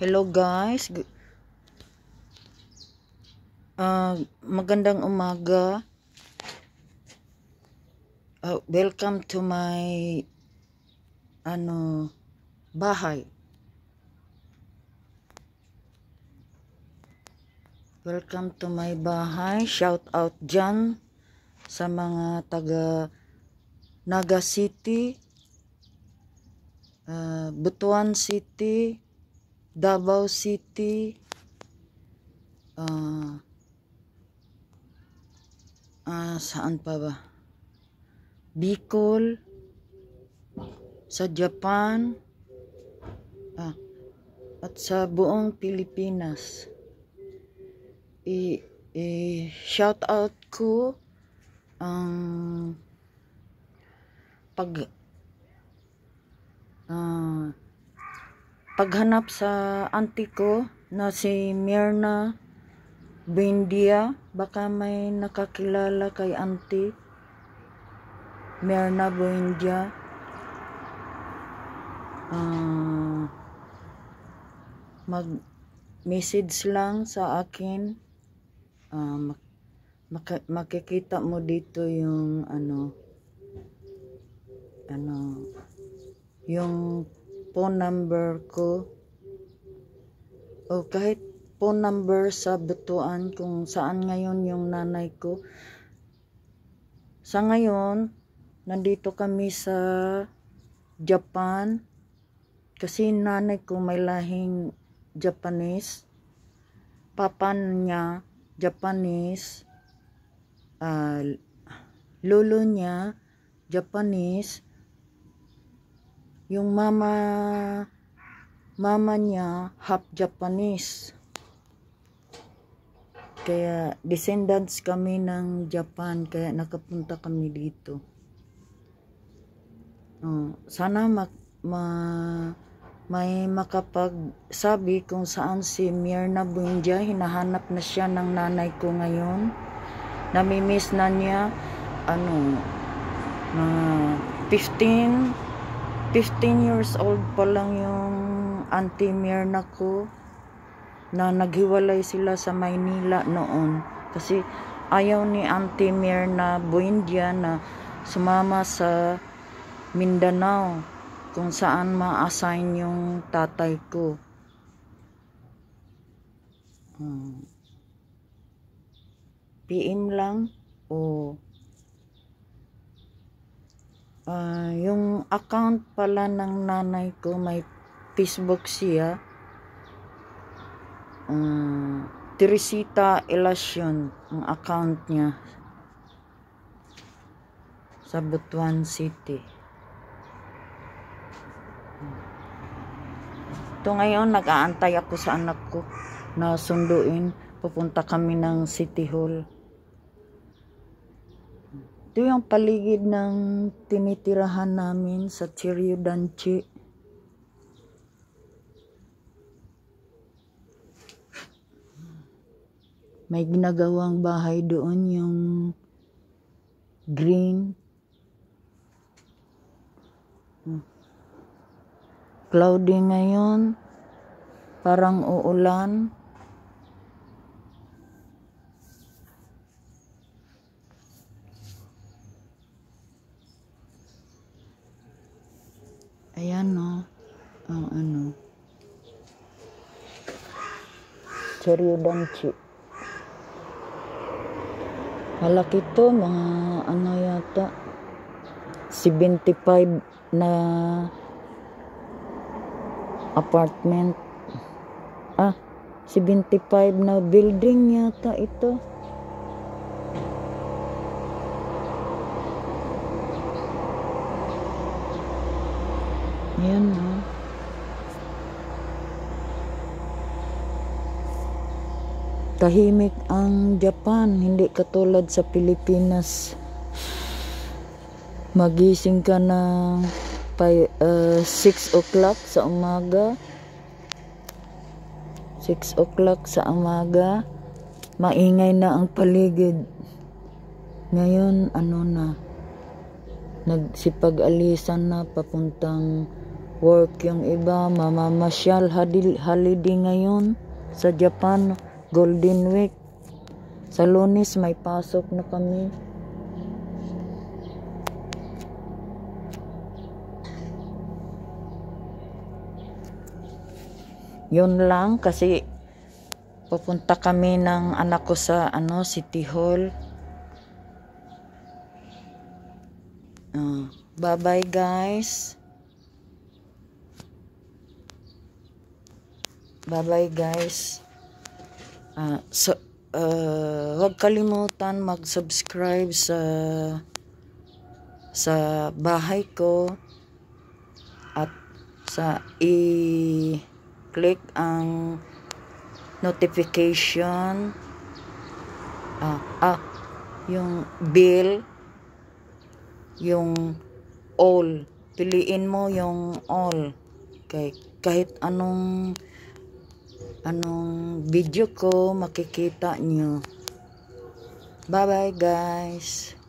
Hello guys, magandang umaga. Welcome to my bahay. Welcome to my bahay. Shout out dyan sa mga taga Naga City, Butuan City, Davao City, saan pa ba? Bicol, sa Japan, at sa buong Pilipinas. Shout out ko ang paghanap sa auntie ko na si Myrna Buendia. Baka may nakakilala kay auntie Myrna Buendia. Mag-message lang sa akin. Makikita mo dito yung yung phone number ko, o kahit phone number sa Butuan kung saan ngayon yung nanay ko. Sa ngayon nandito kami sa Japan kasi nanay ko may lahing Japanese, papa niya Japanese, lolo niya Japanese, yung mama niya half Japanese. Kaya descendants kami ng Japan, kaya nakapunta kami dito. Sana may makapagsabi kung saan si Myrna Buendia. Hinahanap na siya ng nanay ko ngayon. Namimiss na niya 15 years old pa lang yung auntie Myrna ko, na naghiwalay sila sa Maynila noon kasi ayaw ni auntie Myrna Buendia na sumama sa Mindanao kung saan ma-assign yung tatay ko. PM lang o yung account pala ng nanay ko, may Facebook siya, Teresita Elacion ang account niya sa Butuan City. Ito ngayon nag-aantay ako sa anak ko na sunduin, pupunta kami ng City Hall. Ito yung paligid ng tinitirahan namin sa Cherry Danchi. May ginagawang bahay doon, yung green. Cloudy ngayon, parang uulan. Ayan ang Cherry Danchi. Malaki to, mga yata 75 na apartment. 75 na building yata ito. Ayan tahimik ang Japan, hindi katulad sa Pilipinas. Magising ka ng 6 o'clock sa umaga. 6 o'clock sa umaga, maingay na ang paligid. Ngayon nagsipag-alisan na papuntang work yung iba, mamamasyal holiday ngayon sa Japan, Golden Week. Sa Lunes may pasok na kami. Yun lang kasi pupunta kami ng anak ko sa City Hall. Bye-bye guys. Bye-bye guys. Huwag kalimutan mag-subscribe sa bahay ko at i-click ang notification, yung bell, yung all. Piliin mo yung all. Kahit anong video ko makikita nyo. Bye bye guys.